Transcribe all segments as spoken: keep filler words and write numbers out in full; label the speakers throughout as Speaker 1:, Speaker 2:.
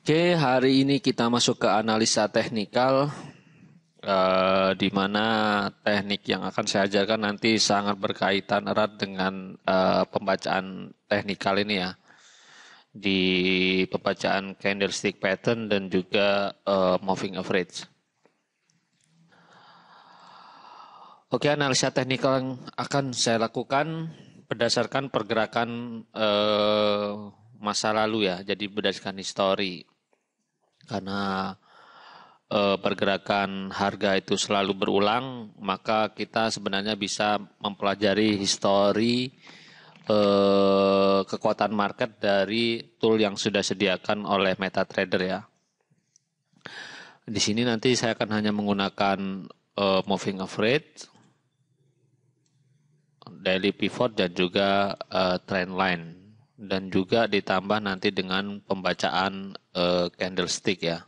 Speaker 1: Oke, hari ini kita masuk ke analisa teknikal, eh, di mana teknik yang akan saya ajarkan nanti sangat berkaitan erat dengan eh, pembacaan teknikal ini ya, di pembacaan candlestick pattern dan juga eh, moving average. Oke, analisa teknikal yang akan saya lakukan berdasarkan pergerakan eh, masa lalu ya, jadi berdasarkan histori. Karena eh, pergerakan harga itu selalu berulang, maka kita sebenarnya bisa mempelajari histori eh, kekuatan market dari tool yang sudah disediakan oleh MetaTrader ya. Di sini nanti saya akan hanya menggunakan eh, moving average, daily pivot dan juga eh, trend line, dan juga ditambah nanti dengan pembacaan eh, candlestick ya.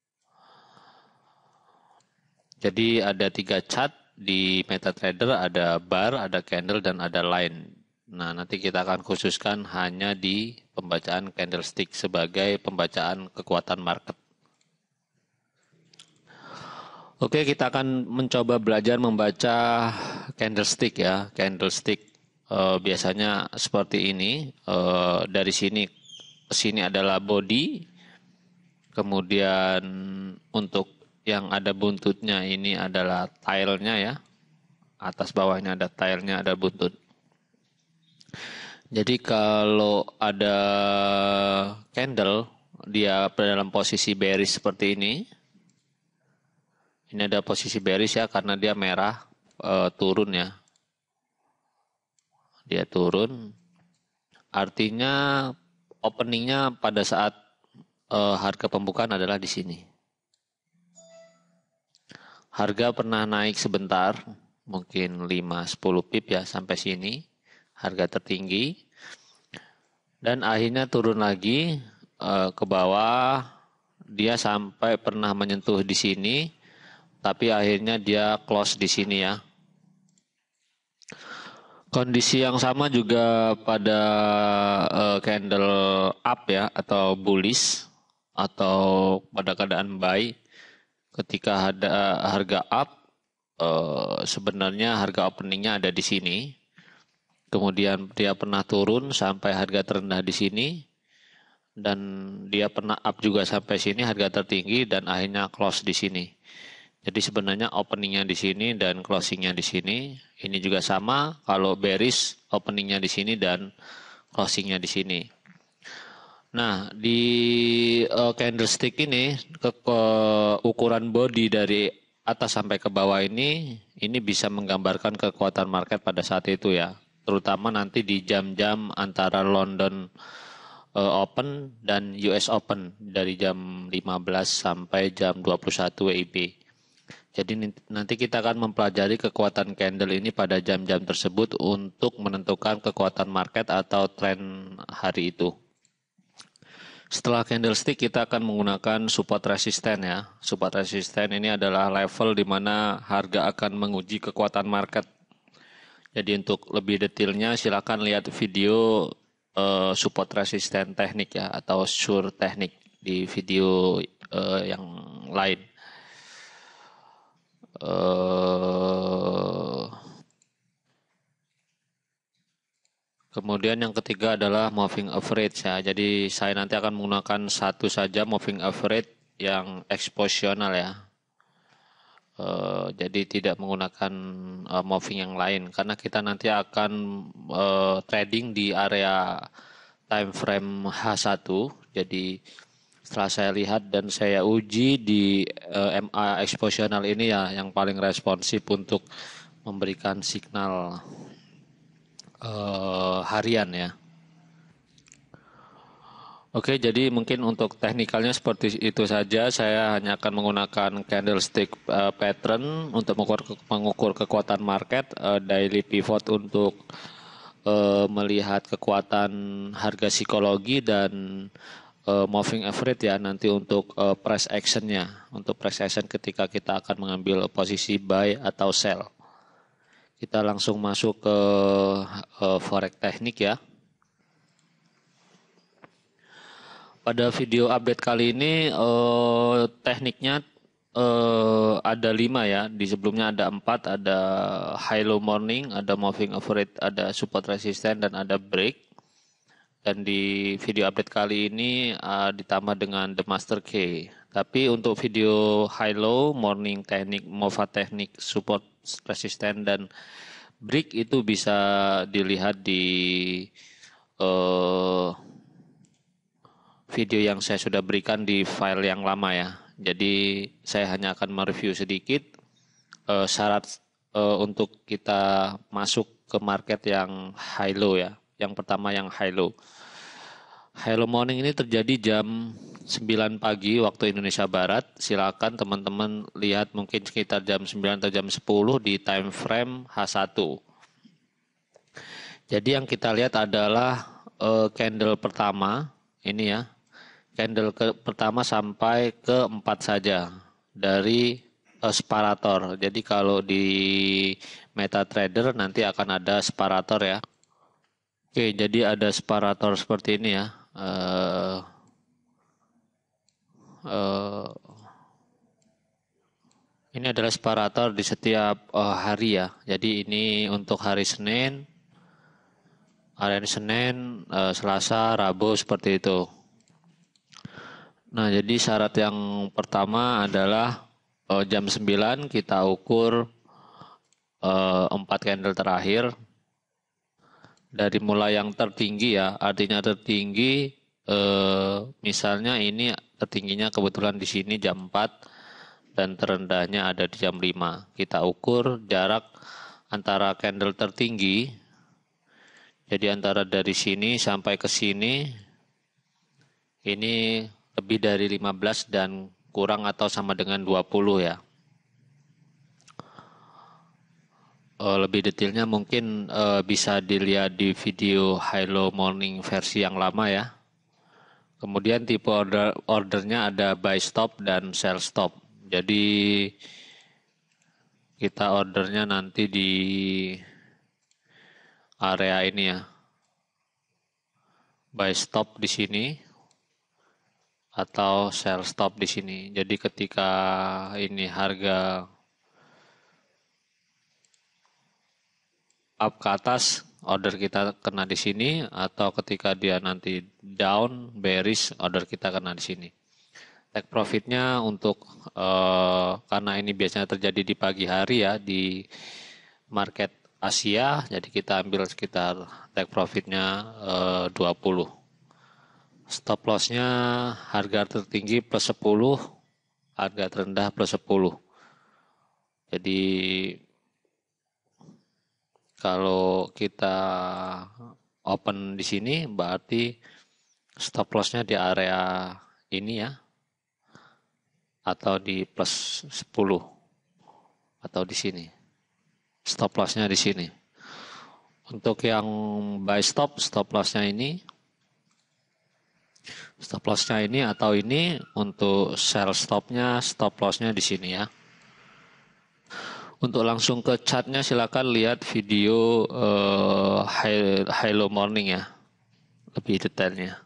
Speaker 1: Jadi ada tiga chart di MetaTrader, ada bar, ada candle, dan ada line. Nah, nanti kita akan khususkan hanya di pembacaan candlestick sebagai pembacaan kekuatan market. Oke, kita akan mencoba belajar membaca candlestick ya. Candlestick eh, biasanya seperti ini. Eh, dari sini ke sini adalah body. Kemudian untuk yang ada buntutnya ini adalah tailnya ya. Atas bawahnya ada tailnya, ada buntut. Jadi kalau ada candle, dia dalam posisi bearish seperti ini. Ini ada posisi bearish ya, karena dia merah e, turun ya. Dia turun. Artinya openingnya pada saat e, harga pembukaan adalah di sini. Harga pernah naik sebentar, mungkin lima sampai sepuluh pip ya sampai sini. Harga tertinggi. Dan akhirnya turun lagi e, ke bawah. Dia sampai pernah menyentuh di sini, tapi akhirnya dia close di sini ya. Kondisi yang sama juga pada uh, candle up ya, atau bullish, atau pada keadaan buy. Ketika ada harga up, uh, sebenarnya harga openingnya ada di sini. Kemudian dia pernah turun sampai harga terendah di sini, dan dia pernah up juga sampai sini harga tertinggi, dan akhirnya close di sini. Jadi sebenarnya openingnya di sini dan closingnya di sini. Ini juga sama, kalau bearish openingnya di sini dan closingnya di sini. Nah, di uh, candlestick ini ke, ke ukuran body dari atas sampai ke bawah ini, ini bisa menggambarkan kekuatan market pada saat itu ya. Terutama nanti di jam-jam antara London uh, Open dan U S Open dari jam lima belas sampai jam dua puluh satu W I B. Jadi nanti kita akan mempelajari kekuatan candle ini pada jam-jam tersebut untuk menentukan kekuatan market atau tren hari itu. Setelah candlestick kita akan menggunakan support resisten ya. Support resisten ini adalah level di mana harga akan menguji kekuatan market. Jadi untuk lebih detailnya silakan lihat video uh, support resisten teknik ya, atau sure teknik di video uh, yang lain. Uh, kemudian yang ketiga adalah moving average ya. Jadi saya nanti akan menggunakan satu saja moving average yang eksposional ya. Uh, jadi tidak menggunakan uh, moving yang lain, karena kita nanti akan uh, trading di area time frame H satu. Jadi setelah saya lihat dan saya uji di uh, M A eksposional ini ya, yang paling responsif untuk memberikan signal uh, harian ya. Oke, jadi mungkin untuk teknikalnya seperti itu saja. Saya hanya akan menggunakan candlestick uh, pattern untuk mengukur, mengukur kekuatan market, uh, daily pivot untuk uh, melihat kekuatan harga psikologi, dan Uh, moving average ya nanti untuk uh, price actionnya, untuk price action ketika kita akan mengambil posisi buy atau sell. Kita langsung masuk ke uh, forex teknik ya. Pada video update kali ini eh, tekniknya eh, ada lima ya. Di sebelumnya ada empat, ada high low morning, ada moving average, ada support resistance dan ada break. Dan di video update kali ini uh, ditambah dengan the master key. Tapi untuk video high low, morning teknik, mova teknik, support resistance dan break itu bisa dilihat di uh, video yang saya sudah berikan di file yang lama ya. Jadi saya hanya akan mereview sedikit uh, syarat uh, untuk kita masuk ke market yang high low ya. Yang pertama yang high low. Hello Morning ini terjadi jam sembilan pagi waktu Indonesia Barat. Silakan teman-teman lihat mungkin sekitar jam sembilan atau jam sepuluh di time frame H satu. Jadi yang kita lihat adalah uh, candle pertama ini ya. Candle ke pertama sampai ke empat saja dari uh, separator. Jadi kalau di MetaTrader nanti akan ada separator ya. Oke, jadi ada separator seperti ini ya. Uh, uh, ini adalah separator di setiap uh, hari ya. Jadi ini untuk hari Senin, hari Senin, uh, Selasa, Rabu seperti itu. Nah, jadi syarat yang pertama adalah uh, jam sembilan kita ukur uh, empat candle terakhir. Dari mulai yang tertinggi ya, artinya tertinggi eh, misalnya ini tertingginya kebetulan di sini jam empat dan terendahnya ada di jam lima. Kita ukur jarak antara candle tertinggi, jadi antara dari sini sampai ke sini, ini lebih dari lima belas dan kurang atau sama dengan dua puluh ya. Uh, lebih detailnya mungkin uh, bisa dilihat di video high low morning versi yang lama ya. Kemudian tipe order ordernya ada buy stop dan sell stop. Jadi kita ordernya nanti di area ini ya. Buy stop di sini atau sell stop di sini. Jadi ketika ini harga up ke atas, order kita kena di sini, atau ketika dia nanti down, bearish, order kita kena di sini. Take profitnya untuk eh, karena ini biasanya terjadi di pagi hari ya di market Asia, jadi kita ambil sekitar take profitnya eh, dua puluh. Stop lossnya harga tertinggi plus sepuluh, harga terendah plus sepuluh. Jadi kalau kita open di sini berarti stop lossnya di area ini ya, atau di plus sepuluh, atau di sini. Stop lossnya di sini. Untuk yang buy stop, stop lossnya ini, stop lossnya ini atau ini. Untuk sell stopnya, stop lossnya di sini ya. Untuk langsung ke chartnya silakan lihat video uh, high, high low morning ya, lebih detailnya.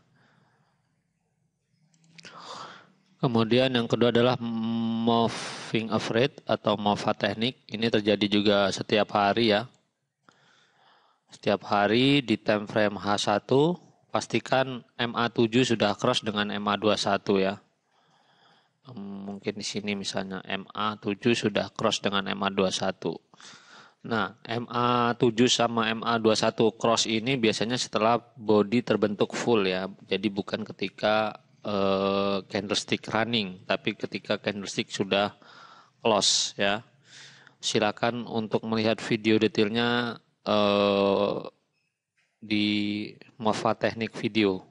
Speaker 1: Kemudian yang kedua adalah moving average atau mova teknik. Ini terjadi juga setiap hari ya. Setiap hari di time frame H satu pastikan M A tujuh sudah cross dengan M A dua puluh satu ya. Mungkin di sini misalnya M A tujuh sudah cross dengan M A dua puluh satu. Nah, M A tujuh sama M A dua puluh satu cross ini biasanya setelah body terbentuk full ya. Jadi bukan ketika uh, candlestick running, tapi ketika candlestick sudah close ya. Silakan untuk melihat video detailnya uh, di Mova Teknik Video.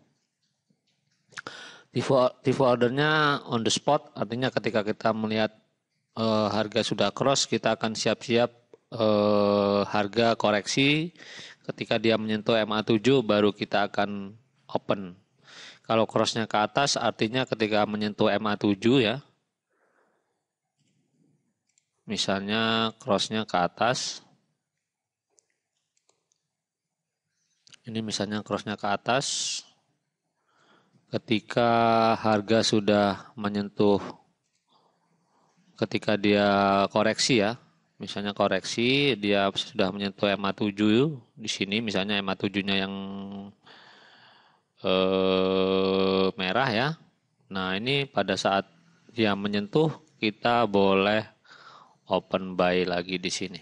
Speaker 1: Tipe, tipe ordernya on the spot, artinya ketika kita melihat uh, harga sudah cross, kita akan siap-siap uh, harga koreksi. Ketika dia menyentuh M A tujuh, baru kita akan open. Kalau crossnya ke atas, artinya ketika menyentuh M A tujuh ya, misalnya crossnya ke atas, ini misalnya crossnya ke atas, ketika harga sudah menyentuh, ketika dia koreksi ya, misalnya koreksi dia sudah menyentuh E M A tujuh di sini, misalnya E M A tujuh-nya yang eh, merah ya. Nah ini pada saat dia menyentuh kita boleh open buy lagi di sini.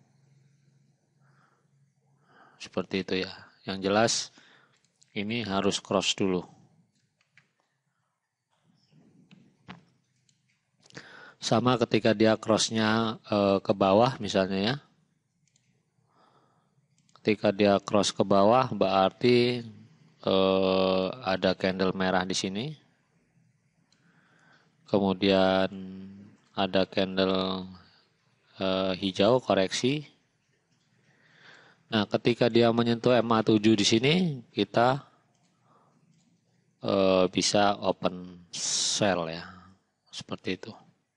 Speaker 1: Seperti itu ya. Yang jelas ini harus cross dulu. Sama ketika dia crossnya eh, ke bawah misalnya ya. Ketika dia cross ke bawah berarti eh, ada candle merah di sini. Kemudian ada candle eh, hijau koreksi. Nah, ketika dia menyentuh E M A tujuh di sini, kita eh, bisa open sell ya. Seperti itu.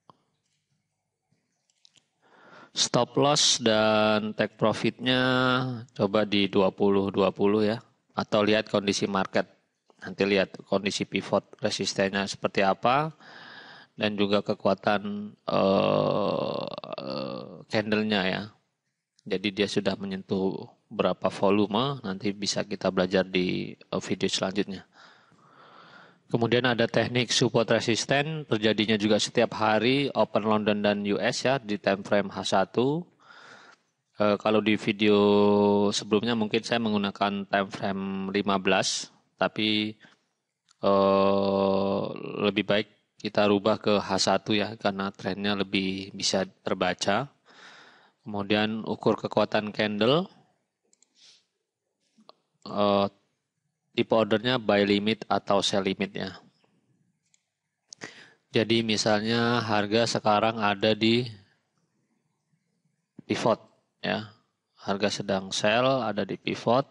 Speaker 1: Stop loss dan take profitnya coba di dua puluh dua puluh ya. Atau lihat kondisi market. Nanti lihat kondisi pivot resistennya seperti apa. Dan juga kekuatan uh, candlenya ya. Jadi dia sudah menyentuh berapa volume. Nanti bisa kita belajar di video selanjutnya. Kemudian ada teknik support resisten, terjadinya juga setiap hari Open London dan U S ya di time frame H satu. E, kalau di video sebelumnya mungkin saya menggunakan time frame lima belas, tapi e, lebih baik kita rubah ke H satu ya karena trennya lebih bisa terbaca. Kemudian ukur kekuatan candle. E, Tipe ordernya buy limit atau sell limitnya. Jadi misalnya harga sekarang ada di pivot ya. Harga sedang sell ada di pivot.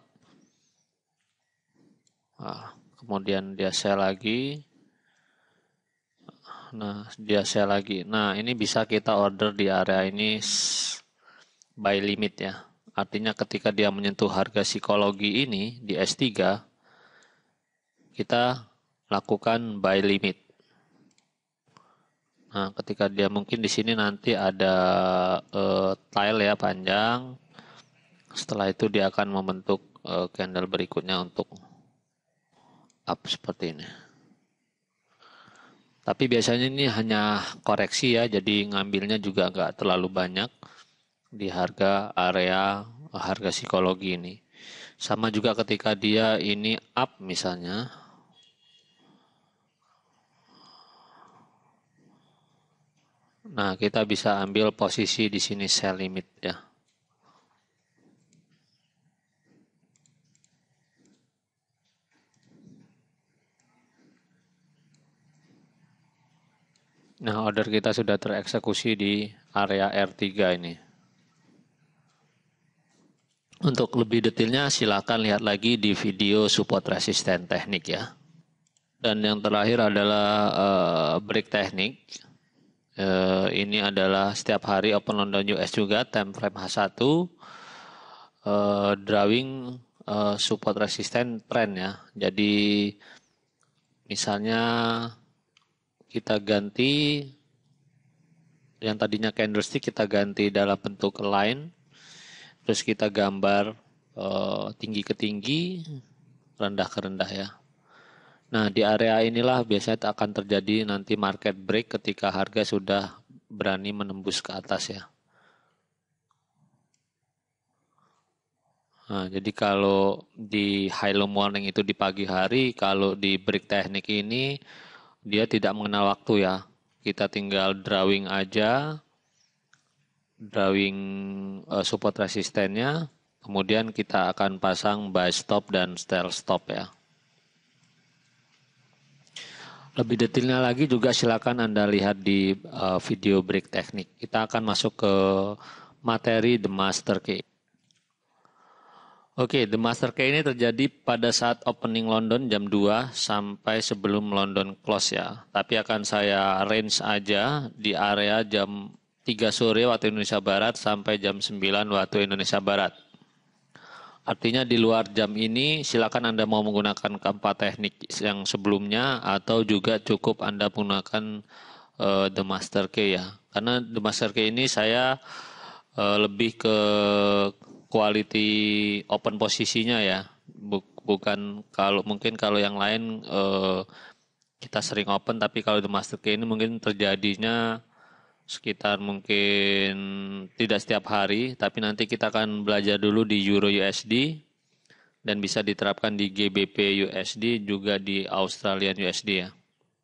Speaker 1: Nah, kemudian dia sell lagi. Nah, dia sell lagi. Nah, ini bisa kita order di area ini buy limit ya. Artinya ketika dia menyentuh harga psikologi ini di S tiga, kita lakukan buy limit. Nah, ketika dia mungkin di sini nanti ada uh, tile ya panjang. Setelah itu dia akan membentuk uh, candle berikutnya untuk up seperti ini. Tapi biasanya ini hanya koreksi ya, jadi ngambilnya juga nggak terlalu banyak di harga area harga psikologi ini. Sama juga ketika dia ini up misalnya. Nah, kita bisa ambil posisi di sini sell limit ya. Nah, order kita sudah tereksekusi di area R tiga ini. Untuk lebih detailnya silakan lihat lagi di video support resisten teknik ya. Dan yang terakhir adalah uh, break teknik. Uh, ini adalah setiap hari Open London U S juga, time frame H satu, uh, drawing uh, support resisten trend ya. Jadi misalnya kita ganti yang tadinya candlestick kita ganti dalam bentuk line, terus kita gambar uh, tinggi ke tinggi, rendah ke rendah ya. Nah, di area inilah biasanya akan terjadi nanti market break ketika harga sudah berani menembus ke atas ya. Nah, jadi kalau di high low morning itu di pagi hari, kalau di break teknik ini dia tidak mengenal waktu ya. Kita tinggal drawing aja, drawing uh, support resistennya, kemudian kita akan pasang buy stop dan sell stop ya. Lebih detailnya lagi juga silakan Anda lihat di uh, video break teknik. Kita akan masuk ke materi The Master Key. Oke, The Master Key ini terjadi pada saat opening London jam dua sampai sebelum London close ya. Tapi akan saya range aja di area jam tiga sore waktu Indonesia Barat sampai jam sembilan waktu Indonesia Barat. Artinya di luar jam ini silakan Anda mau menggunakan keempat teknik yang sebelumnya atau juga cukup Anda menggunakan uh, The Master Key ya. Karena The Master Key ini saya uh, lebih ke quality open posisinya ya. Bukan kalau mungkin kalau yang lain uh, kita sering open, tapi kalau The Master Key ini mungkin terjadinya sekitar mungkin tidak setiap hari, tapi nanti kita akan belajar dulu di Euro U S D dan bisa diterapkan di G B P U S D juga di Australian U S D ya.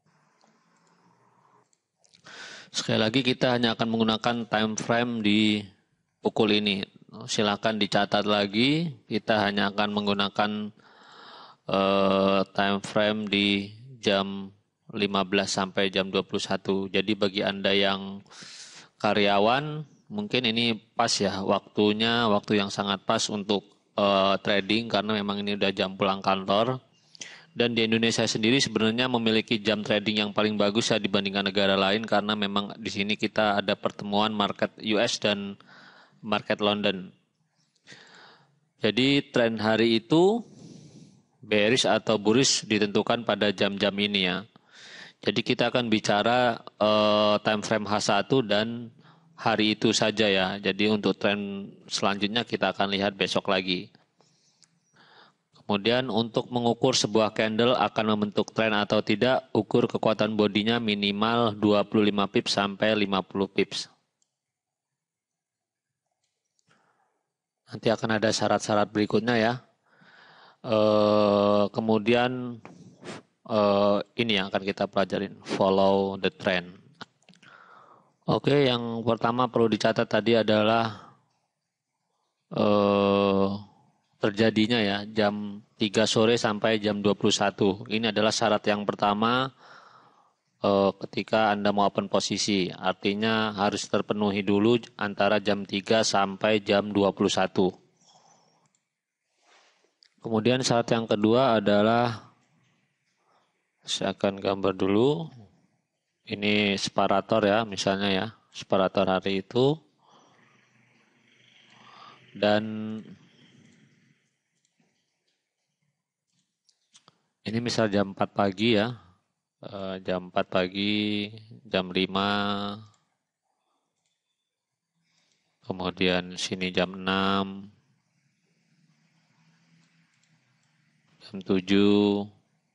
Speaker 1: Sekali lagi kita hanya akan menggunakan time frame di pukul ini. Silakan dicatat lagi, kita hanya akan menggunakan uh, time frame di jam lima belas sampai jam dua puluh satu. Jadi bagi Anda yang karyawan, mungkin ini pas ya waktunya, waktu yang sangat pas untuk uh, trading karena memang ini udah jam pulang kantor. Dan di Indonesia sendiri sebenarnya memiliki jam trading yang paling bagus ya dibandingkan negara lain karena memang di sini kita ada pertemuan market U S dan market London. Jadi tren hari itu bearish atau bullish ditentukan pada jam-jam ini ya. Jadi kita akan bicara uh, time frame H satu dan hari itu saja ya. Jadi untuk tren selanjutnya kita akan lihat besok lagi. Kemudian untuk mengukur sebuah candle akan membentuk tren atau tidak, ukur kekuatan bodinya minimal dua puluh lima pips sampai lima puluh pips. Nanti akan ada syarat-syarat berikutnya ya. Uh, kemudian Uh, ini yang akan kita pelajarin, follow the trend. Oke, okay, yang pertama perlu dicatat tadi adalah uh, terjadinya ya jam tiga sore sampai jam dua puluh satu. Ini adalah syarat yang pertama uh, ketika Anda mau open posisi. Artinya harus terpenuhi dulu antara jam tiga sampai jam dua puluh satu. Kemudian syarat yang kedua adalah saya akan gambar dulu. Ini separator ya, misalnya ya, separator hari itu. Dan ini misal jam empat pagi ya. E, jam empat pagi, jam lima. Kemudian sini jam enam. Jam tujuh.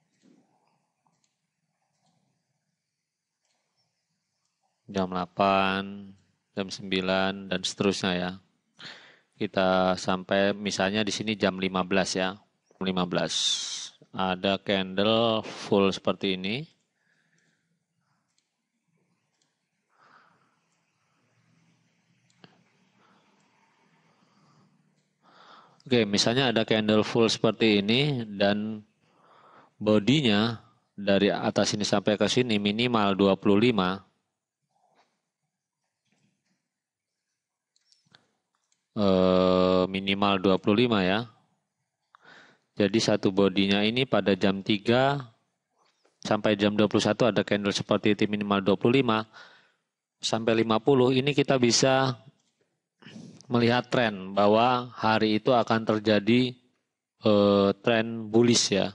Speaker 1: Jam delapan, jam sembilan, dan seterusnya ya. Kita sampai misalnya di sini jam lima belas ya. lima belas. Ada candle full seperti ini. Oke, misalnya ada candle full seperti ini dan bodinya dari atas ini sampai ke sini minimal dua puluh lima. Uh, minimal dua puluh lima ya. Jadi satu bodinya ini pada jam tiga sampai jam dua puluh satu ada candle seperti itu minimal dua puluh lima sampai lima puluh. Ini kita bisa melihat tren bahwa hari itu akan terjadi uh, tren bullish ya.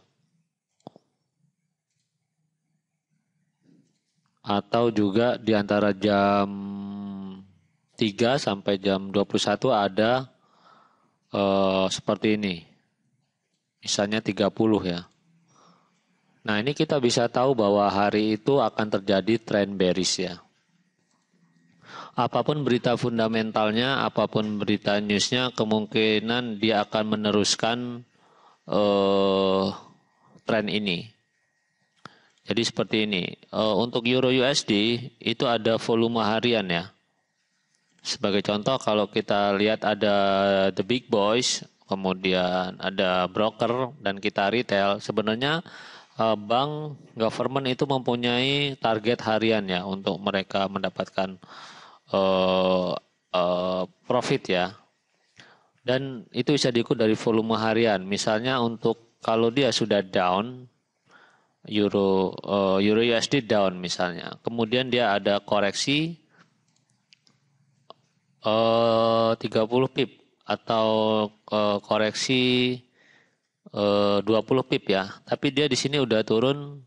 Speaker 1: Atau juga di antara jam tiga sampai jam dua puluh satu ada uh, seperti ini. Misalnya tiga puluh ya. Nah, ini kita bisa tahu bahwa hari itu akan terjadi tren bearish ya. Apapun berita fundamentalnya, apapun berita newsnya, kemungkinan dia akan meneruskan uh, tren ini. Jadi seperti ini. Uh, untuk Euro U S D itu ada volume harian ya. Sebagai contoh kalau kita lihat ada the big boys, kemudian ada broker dan kita retail, sebenarnya uh, bank government itu mempunyai target harian ya untuk mereka mendapatkan uh, uh, profit ya. Dan itu bisa diukur dari volume harian. Misalnya untuk kalau dia sudah down, Euro uh, Euro U S D down misalnya, kemudian dia ada koreksi Uh, tiga puluh pip atau uh, koreksi uh, dua puluh pip ya. Tapi dia di sini udah turun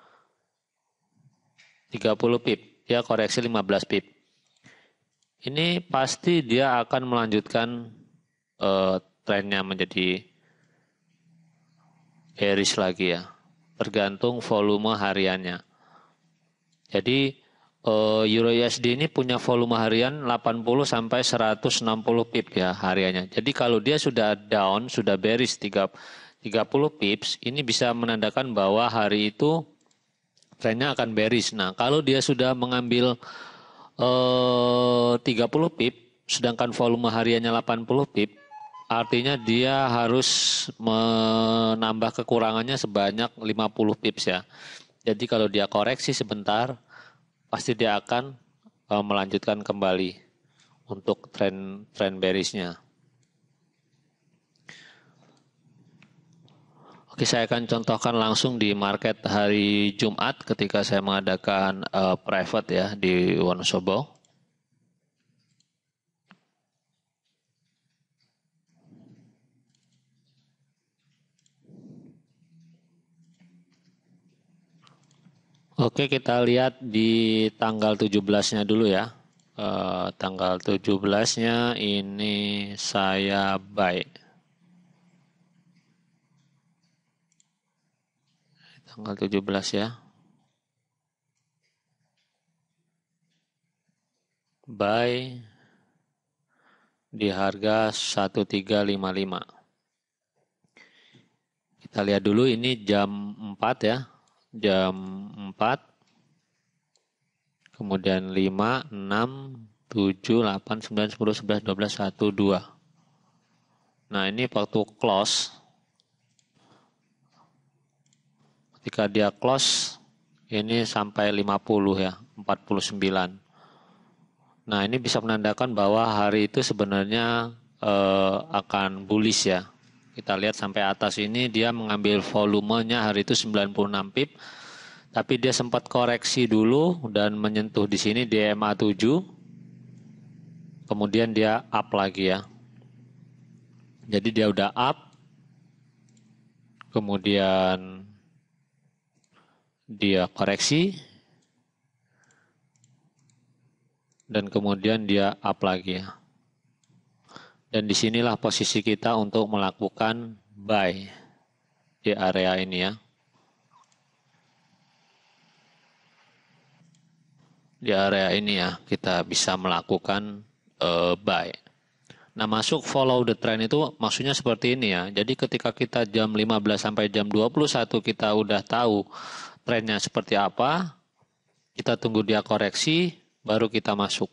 Speaker 1: tiga puluh pip. Dia koreksi lima belas pip. Ini pasti dia akan melanjutkan uh, trennya menjadi bearish lagi ya. Tergantung volume hariannya. Jadi Euro U S D ini punya volume harian delapan puluh sampai seratus enam puluh pip ya hariannya. Jadi kalau dia sudah down, sudah bearish tiga puluh pips, ini bisa menandakan bahwa hari itu trennya akan bearish. Nah, kalau dia sudah mengambil eh, tiga puluh pip, sedangkan volume hariannya delapan puluh pip, artinya dia harus menambah kekurangannya sebanyak lima puluh pips ya. Jadi kalau dia koreksi sebentar, pasti dia akan uh, melanjutkan kembali untuk tren tren bearishnya. Oke, saya akan contohkan langsung di market hari Jumat ketika saya mengadakan uh, private ya di Wonosobo. Oke, kita lihat di tanggal tujuh belasnya dulu ya. Uh, tanggal tujuh belasnya ini saya buy. Tanggal tujuh belas ya. Buy di harga satu tiga lima lima. Kita lihat dulu ini jam empat ya. Jam empat, kemudian lima, enam, tujuh, delapan, sembilan, sepuluh, sebelas, dua belas, satu, dua. Nah ini waktu close, ketika dia close, ini sampai lima puluh ya, empat puluh sembilan. Nah ini bisa menandakan bahwa hari itu sebenarnya eh, akan bullish ya. Kita lihat sampai atas ini dia mengambil volumenya hari itu sembilan puluh enam pip. Tapi dia sempat koreksi dulu dan menyentuh di sini di E M A tujuh. Kemudian dia up lagi ya. Jadi dia udah up. Kemudian dia koreksi. Dan kemudian dia up lagi ya. Dan disinilah posisi kita untuk melakukan buy di area ini ya. Di area ini ya kita bisa melakukan uh, buy. Nah masuk follow the trend itu maksudnya seperti ini ya. Jadi ketika kita jam lima belas sampai jam dua puluh satu kita udah tahu trennya seperti apa. Kita tunggu dia koreksi baru kita masuk.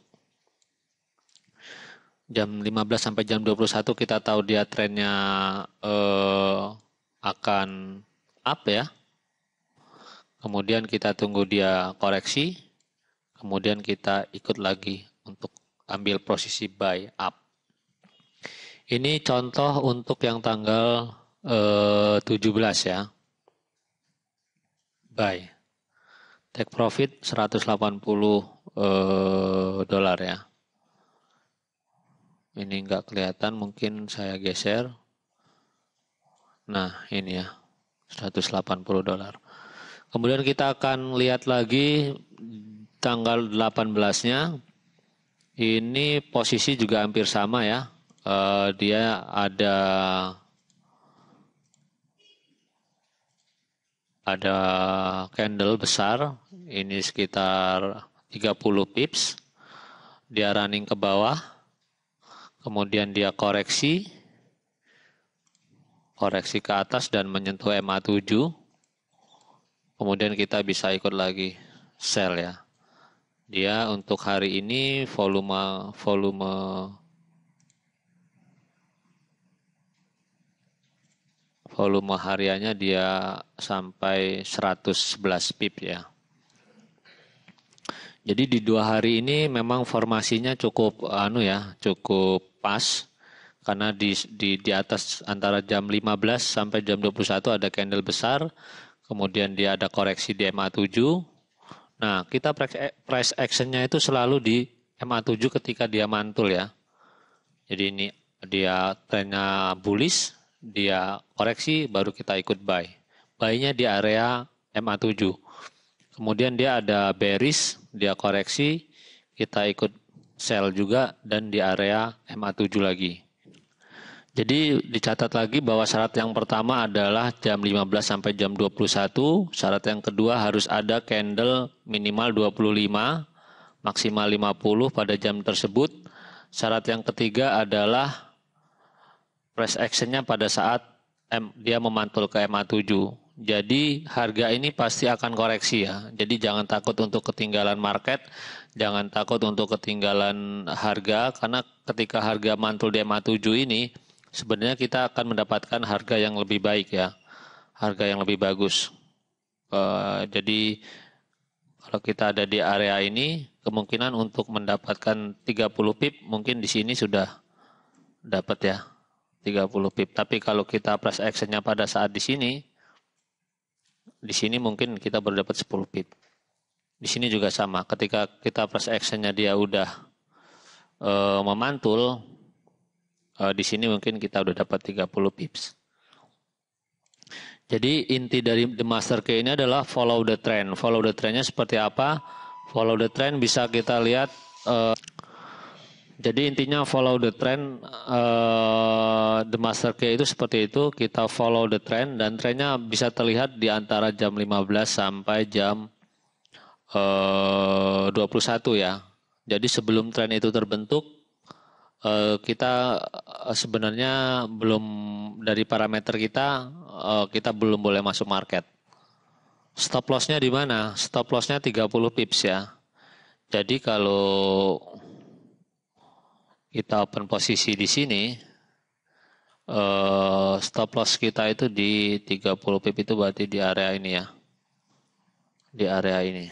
Speaker 1: Jam lima belas sampai jam dua puluh satu kita tahu dia trennya eh, akan up ya. Kemudian kita tunggu dia koreksi. Kemudian kita ikut lagi untuk ambil posisi buy up. Ini contoh untuk yang tanggal eh, tujuh belas ya. Buy. Take profit seratus delapan puluh eh, dolar ya. Ini enggak kelihatan, mungkin saya geser. Nah, ini ya, seratus delapan puluh dolar. Kemudian kita akan lihat lagi tanggal delapan belasnya. Ini posisi juga hampir sama ya. Uh, dia ada ada candle besar. Ini sekitar tiga puluh pips. Dia running ke bawah. Kemudian dia koreksi, koreksi ke atas dan menyentuh E M A tujuh. Kemudian kita bisa ikut lagi sell ya. Dia untuk hari ini volume volume volume hariannya dia sampai seratus sebelas pip ya. Jadi di dua hari ini memang formasinya cukup anu ya, cukup pas karena di di di atas antara jam lima belas sampai jam dua puluh satu ada candle besar, kemudian dia ada koreksi di E M A tujuh. Nah, kita price action-nya itu selalu di E M A tujuh ketika dia mantul ya. Jadi ini dia trennya bullish, dia koreksi, baru kita ikut buy. Buy-nya di area M A tujuh. Kemudian dia ada bearish, dia koreksi, kita ikut sell juga dan di area M A tujuh lagi. Jadi dicatat lagi bahwa syarat yang pertama adalah jam lima belas sampai jam dua puluh satu, syarat yang kedua harus ada candle minimal dua puluh lima, maksimal lima puluh pada jam tersebut. Syarat yang ketiga adalah price action-nya pada saat M, dia memantul ke M A tujuh. Jadi harga ini pasti akan koreksi ya. Jadi jangan takut untuk ketinggalan market, jangan takut untuk ketinggalan harga, karena ketika harga mantul di M A tujuh ini sebenarnya kita akan mendapatkan harga yang lebih baik ya, harga yang lebih bagus. Uh, jadi kalau kita ada di area ini, kemungkinan untuk mendapatkan tiga puluh pip mungkin di sini sudah dapat ya, tiga puluh pip. Tapi kalau kita price action-nya pada saat di sini, di sini mungkin kita baru dapat sepuluh pip. Di sini juga sama, ketika kita price action-nya dia udah uh, memantul, Uh, di sini mungkin kita udah dapat tiga puluh pips. Jadi inti dari The Master Key ini adalah follow the trend. Follow the trendnya seperti apa? Follow the trend bisa kita lihat. Uh, jadi intinya follow the trend uh, The Master Key itu seperti itu. Kita follow the trend dan trennya bisa terlihat di antara jam lima belas sampai jam uh, dua puluh satu ya. Jadi sebelum tren itu terbentuk, Uh, kita uh, sebenarnya belum, dari parameter kita uh, kita belum boleh masuk market. Stop loss-nya di mana? Stop loss-nya tiga puluh pips ya. Jadi kalau kita open posisi di sini, uh, stop loss kita itu di tiga puluh pip, itu berarti di area ini ya. Di area ini.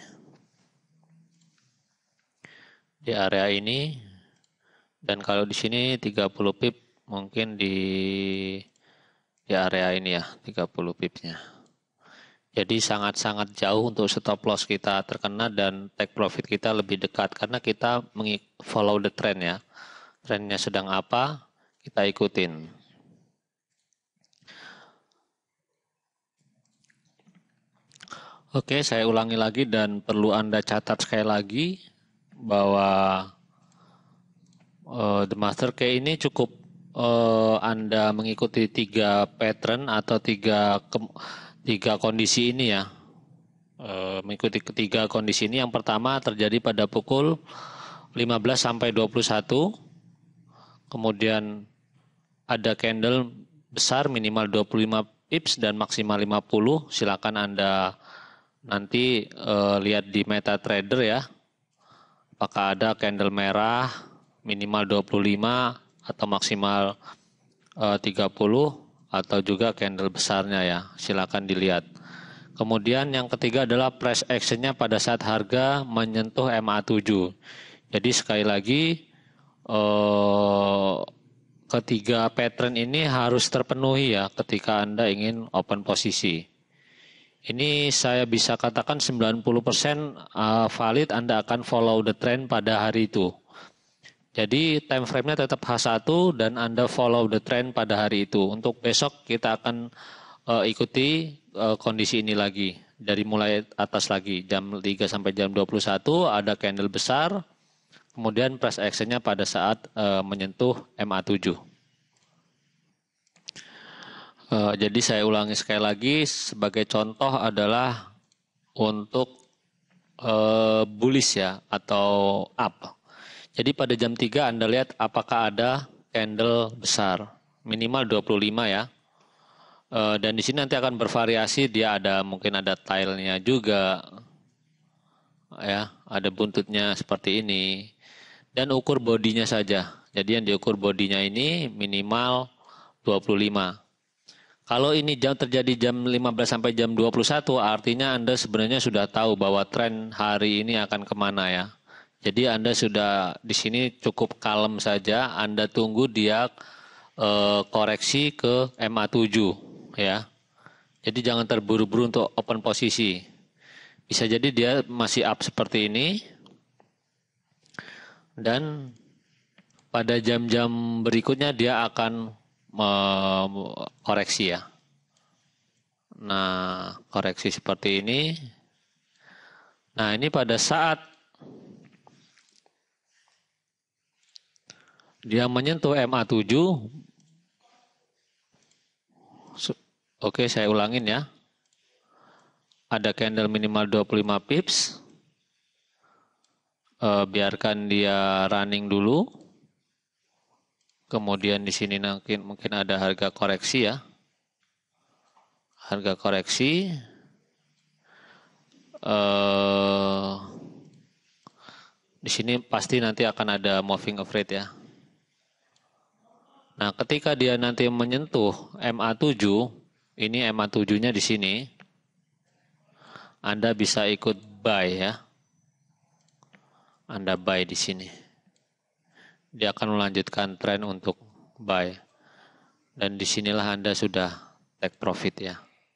Speaker 1: Di area ini. Dan kalau di sini tiga puluh pip mungkin di di area ini ya, tiga puluh pipnya. Jadi sangat-sangat jauh untuk stop loss kita terkena dan take profit kita lebih dekat karena kita follow the trend ya. Trennya sedang apa, kita ikutin. Oke, saya ulangi lagi dan perlu Anda catat sekali lagi bahwa Uh, The Master Key ini cukup uh, Anda mengikuti tiga pattern atau tiga ke, tiga kondisi ini ya. Uh, mengikuti ketiga kondisi ini. Yang pertama terjadi pada pukul lima belas sampai dua puluh satu. Kemudian ada candle besar minimal dua puluh lima pips dan maksimal lima puluh. Silakan Anda nanti uh, lihat di MetaTrader ya. Apakah ada candle merah minimal dua puluh lima atau maksimal uh, tiga puluh atau juga candle besarnya ya, silakan dilihat. Kemudian yang ketiga adalah price action-nya pada saat harga menyentuh M A tujuh. Jadi sekali lagi uh, ketiga pattern ini harus terpenuhi ya ketika Anda ingin open posisi. Ini saya bisa katakan sembilan puluh persen valid Anda akan follow the trend pada hari itu. Jadi time frame-nya tetap H satu dan Anda follow the trend pada hari itu. Untuk besok kita akan uh, ikuti uh, kondisi ini lagi. Dari mulai atas lagi, jam tiga sampai jam dua puluh satu ada candle besar. Kemudian price action-nya pada saat uh, menyentuh M A tujuh. Uh, jadi saya ulangi sekali lagi, sebagai contoh adalah untuk uh, bullish ya atau up. Jadi pada jam tiga Anda lihat apakah ada candle besar, minimal dua puluh lima ya. E, dan di sini nanti akan bervariasi, dia ada mungkin ada tailnya juga, ya, ada buntutnya seperti ini. Dan ukur bodinya saja. Jadi yang diukur bodinya ini minimal dua puluh lima. Kalau ini jam terjadi jam lima belas sampai jam dua puluh satu, artinya Anda sebenarnya sudah tahu bahwa tren hari ini akan kemana ya. Jadi Anda sudah di sini cukup kalem saja, Anda tunggu dia e, koreksi ke M A tujuh ya. Jadi jangan terburu-buru untuk open posisi. Bisa jadi dia masih up seperti ini dan pada jam-jam berikutnya dia akan uh, koreksi ya. Nah, koreksi seperti ini. Nah, ini pada saat dia menyentuh M A tujuh. Oke, saya ulangin ya. Ada candle minimal dua puluh lima pips. Uh, biarkan dia running dulu. Kemudian di sini mungkin mungkin ada harga koreksi ya. Harga koreksi. Uh, di sini pasti nanti akan ada moving average ya. Nah, ketika dia nanti menyentuh M A tujuh, ini M A tujuh-nya di sini. Anda bisa ikut buy ya. Anda buy di sini. Dia akan melanjutkan tren untuk buy. Dan disinilah Anda sudah take profit ya.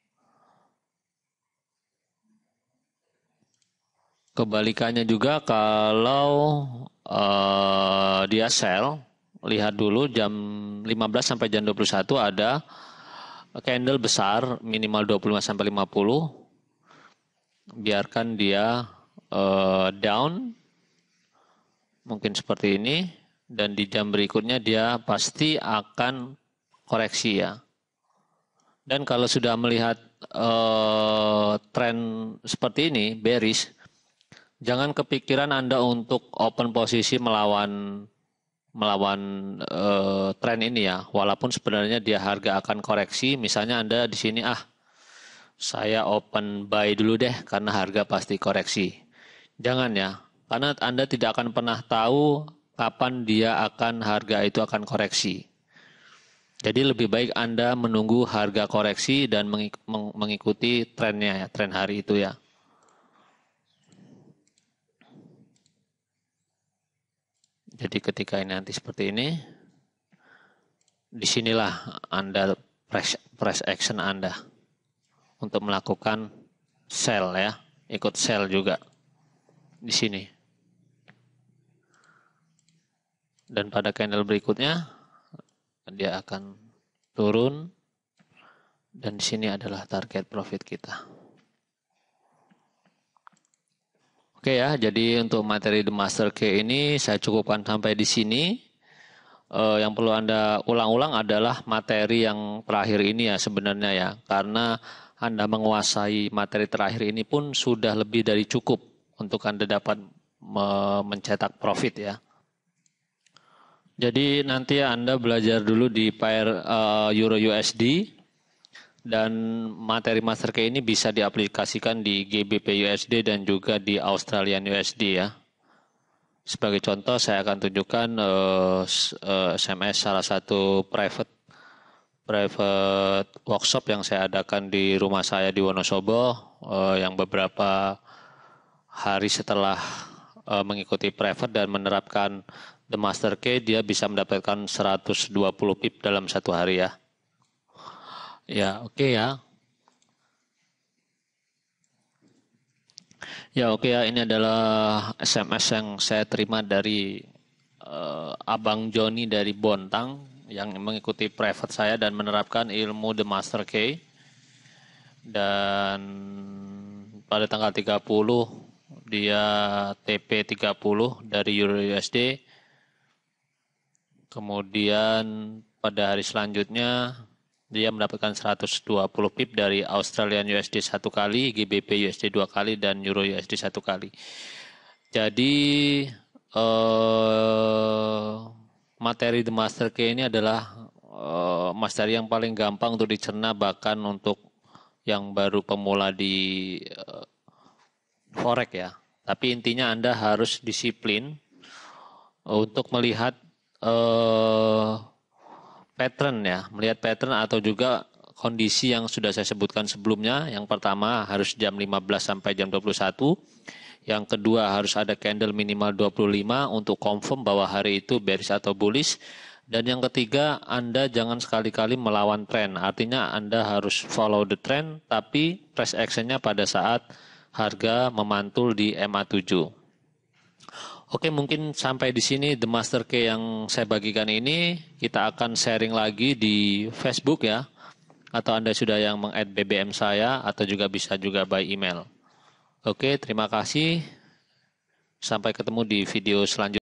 Speaker 1: Kebalikannya juga kalau uh, dia sell, lihat dulu jam lima belas sampai jam dua puluh satu ada candle besar minimal dua puluh lima sampai lima puluh. Biarkan dia uh, down. Mungkin seperti ini. Dan di jam berikutnya dia pasti akan koreksi ya. Dan kalau sudah melihat uh, tren seperti ini, bearish, jangan kepikiran Anda untuk open posisi melawan melawan uh, tren ini ya. Walaupun sebenarnya dia harga akan koreksi, misalnya Anda di sini ah saya open buy dulu deh karena harga pasti koreksi. Jangan ya, karena Anda tidak akan pernah tahu kapan dia akan harga itu akan koreksi. Jadi lebih baik Anda menunggu harga koreksi dan mengikuti trennya ya, tren hari itu ya. Jadi ketika ini nanti seperti ini, disinilah Anda press, press action Anda untuk melakukan sell ya, ikut sell juga di sini. Dan pada candle berikutnya dia akan turun dan di sini adalah target profit kita. Oke ya, jadi untuk materi The Master Key ini saya cukupkan sampai di sini. Uh, yang perlu Anda ulang-ulang adalah materi yang terakhir ini ya sebenarnya ya, karena Anda menguasai materi terakhir ini pun sudah lebih dari cukup untuk Anda dapat me- mencetak profit ya. Jadi nanti Anda belajar dulu di pair uh, Euro U S D dan materi Master Key ini bisa diaplikasikan di G B P U S D dan juga di Australian U S D ya. Sebagai contoh saya akan tunjukkan uh, uh, S M S salah satu private private workshop yang saya adakan di rumah saya di Wonosobo uh, yang beberapa hari setelah uh, mengikuti private dan menerapkan The Master Key, dia bisa mendapatkan seratus dua puluh pip dalam satu hari ya. Ya, oke okay ya. Ya, oke okay ya. Ini adalah S M S yang saya terima dari uh, Abang Joni dari Bontang yang mengikuti private saya dan menerapkan ilmu The Master Key. Dan pada tanggal tiga puluh dia T P tiga puluh dari Euro U S D. Kemudian pada hari selanjutnya dia mendapatkan seratus dua puluh pip dari Australian U S D satu kali, G B P U S D dua kali, dan Euro U S D satu kali. Jadi eh, materi The Master Key ini adalah eh, materi yang paling gampang untuk dicerna bahkan untuk yang baru pemula di eh, forex ya. Tapi intinya Anda harus disiplin untuk melihat Uh, pattern ya, melihat pattern atau juga kondisi yang sudah saya sebutkan sebelumnya. Yang pertama harus jam lima belas sampai jam dua puluh satu. Yang kedua harus ada candle minimal dua puluh lima untuk confirm bahwa hari itu bearish atau bullish. Dan yang ketiga, Anda jangan sekali-kali melawan tren. Artinya Anda harus follow the trend tapi press actionnya pada saat harga memantul di M A tujuh. Oke, mungkin sampai di sini The Master Key yang saya bagikan ini. Kita akan sharing lagi di Facebook ya. Atau Anda sudah yang meng-add B B M saya, atau juga bisa juga by email. Oke, terima kasih. Sampai ketemu di video selanjutnya.